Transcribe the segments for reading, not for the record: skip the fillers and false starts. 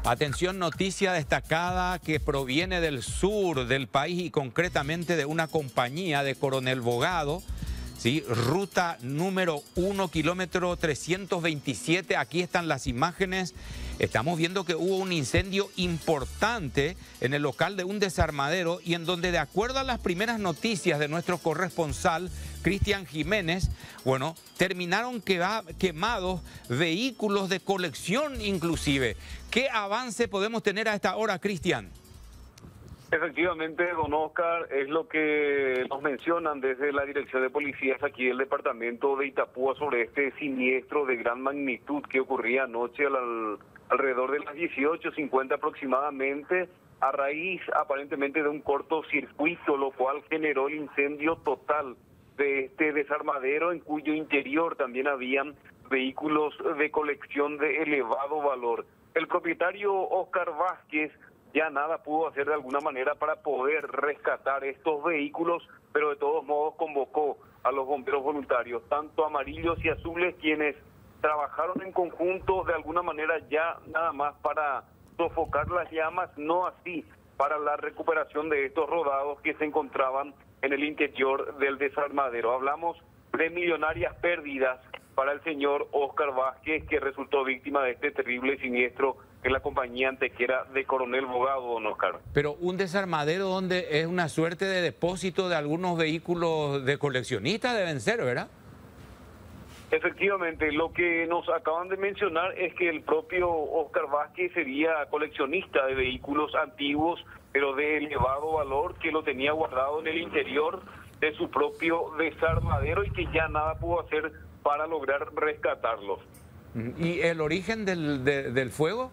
Atención, noticia destacada que proviene del sur del país y concretamente de una compañía de Coronel Bogado, ¿sí? Ruta número 1, kilómetro 327. Aquí están las imágenes. Estamos viendo que hubo un incendio importante en el local de un desarmadero y en donde, de acuerdo a las primeras noticias de nuestro corresponsal, Cristian Jiménez, bueno, terminaron quemados vehículos de colección inclusive. ¿Qué avance podemos tener a esta hora, Cristian? Efectivamente, don Oscar, es lo que nos mencionan desde la Dirección de Policías aquí del departamento de Itapúa sobre este siniestro de gran magnitud que ocurría anoche alrededor de las 18:50 aproximadamente, a raíz aparentemente de un cortocircuito, lo cual generó el incendio total de este desarmadero, en cuyo interior también habían vehículos de colección de elevado valor. El propietario Oscar Vázquez ya nada pudo hacer de alguna manera para poder rescatar estos vehículos, pero de todos modos convocó a los bomberos voluntarios, tanto amarillos y azules, quienes trabajaron en conjunto de alguna manera ya nada más para sofocar las llamas, no así para la recuperación de estos rodados que se encontraban en el interior del desarmadero. Hablamos de millonarias pérdidas para el señor Oscar Vázquez, que resultó víctima de este terrible siniestro en la compañía antequera de Coronel Bogado, don Oscar. Pero un desarmadero donde es una suerte de depósito de algunos vehículos de coleccionistas deben ser, ¿verdad? Efectivamente, lo que nos acaban de mencionar es que el propio Oscar Vázquez sería coleccionista de vehículos antiguos, pero de elevado valor, que lo tenía guardado en el interior de su propio desarmadero y que ya nada pudo hacer para lograr rescatarlos. ¿Y el origen del fuego?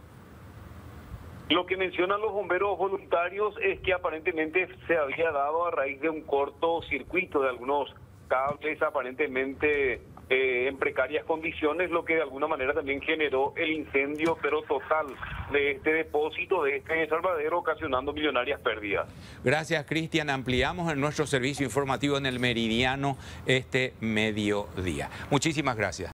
Lo que mencionan los bomberos voluntarios es que aparentemente se había dado a raíz de un cortocircuito de algunos cables aparentemente en precarias condiciones, lo que de alguna manera también generó el incendio, pero total, de este depósito, de este desarmadero, ocasionando millonarias pérdidas. Gracias, Cristian. Ampliamos en nuestro servicio informativo en el Meridiano este mediodía. Muchísimas gracias.